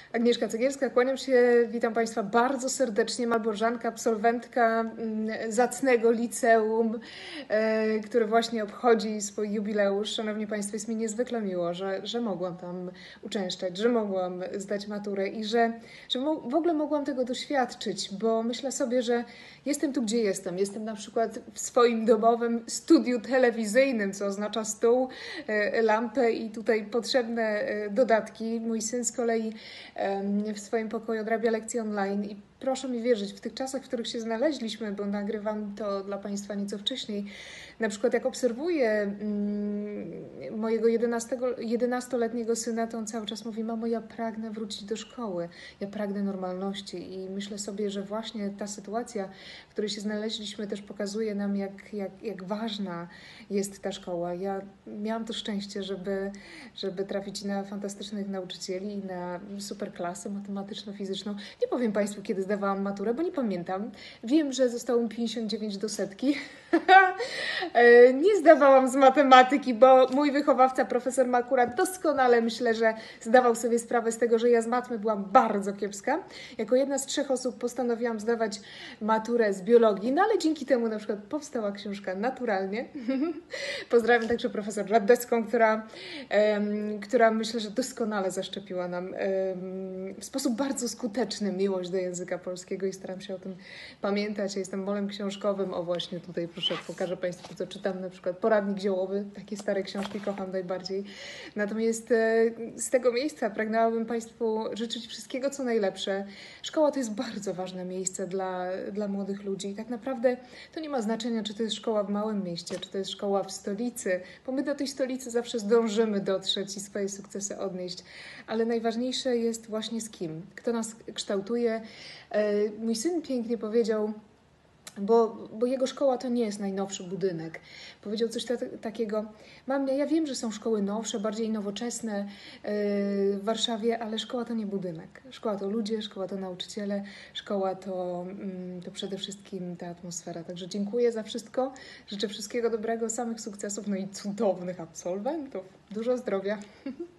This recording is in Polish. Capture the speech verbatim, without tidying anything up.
Agnieszka Cegielska, kłaniam się, witam Państwa bardzo serdecznie. Malborzanka, absolwentka mm, zacnego liceum, e, które właśnie obchodzi swój jubileusz. Szanowni Państwo, jest mi niezwykle miło, że, że mogłam tam uczęszczać, że mogłam zdać maturę i że, że mo- w ogóle mogłam tego doświadczyć, bo myślę sobie, że jestem tu, gdzie jestem. Jestem na przykład w swoim domowym studiu telewizyjnym, co oznacza stół, e, lampę i tutaj potrzebne e, dodatki. Mój syn z kolei w swoim pokoju odrabia lekcje online i proszę mi wierzyć, w tych czasach, w których się znaleźliśmy, bo nagrywam to dla Państwa nieco wcześniej, na przykład jak obserwuję mm, mojego jedenastoletniego syna, to on cały czas mówi: mamo, ja pragnę wrócić do szkoły, ja pragnę normalności i myślę sobie, że właśnie ta sytuacja, w której się znaleźliśmy, też pokazuje nam, jak, jak, jak ważna jest ta szkoła. Ja miałam to szczęście, żeby, żeby trafić na fantastycznych nauczycieli i na super klasę matematyczno-fizyczną. Nie powiem Państwu, kiedy zdawałam maturę, bo nie pamiętam. Wiem, że zostało mi pięćdziesiąt dziewięć do setki. Nie zdawałam z matematyki, bo mój wychowawca, profesor Makura, doskonale myślę, że zdawał sobie sprawę z tego, że ja z matmy byłam bardzo kiepska. Jako jedna z trzech osób postanowiłam zdawać maturę z biologii, no ale dzięki temu na przykład powstała książka Naturalnie. Pozdrawiam także profesor Raddecką, która, um, która myślę, że doskonale zaszczepiła nam um, w sposób bardzo skuteczny miłość do języka polskiego i staram się o tym pamiętać. Ja jestem bolem książkowym. O właśnie, tutaj proszę, pokażę Państwu, co czytam, na przykład Poradnik Ziołowy. Takie stare książki kocham najbardziej. Natomiast e, z tego miejsca pragnęłabym Państwu życzyć wszystkiego, co najlepsze. Szkoła to jest bardzo ważne miejsce dla, dla młodych ludzi. I tak naprawdę to nie ma znaczenia, czy to jest szkoła w małym mieście, czy to jest szkoła w stolicy, bo my do tej stolicy zawsze zdążymy dotrzeć i swoje sukcesy odnieść. Ale najważniejsze jest właśnie z kim, kto nas kształtuje. Mój syn pięknie powiedział, bo, bo jego szkoła to nie jest najnowszy budynek. Powiedział coś ta, takiego: mamie, ja wiem, że są szkoły nowsze, bardziej nowoczesne yy, w Warszawie, ale szkoła to nie budynek. Szkoła to ludzie, szkoła to nauczyciele, szkoła to, yy, to przede wszystkim ta atmosfera. Także dziękuję za wszystko, życzę wszystkiego dobrego, samych sukcesów, no i cudownych absolwentów. Dużo zdrowia.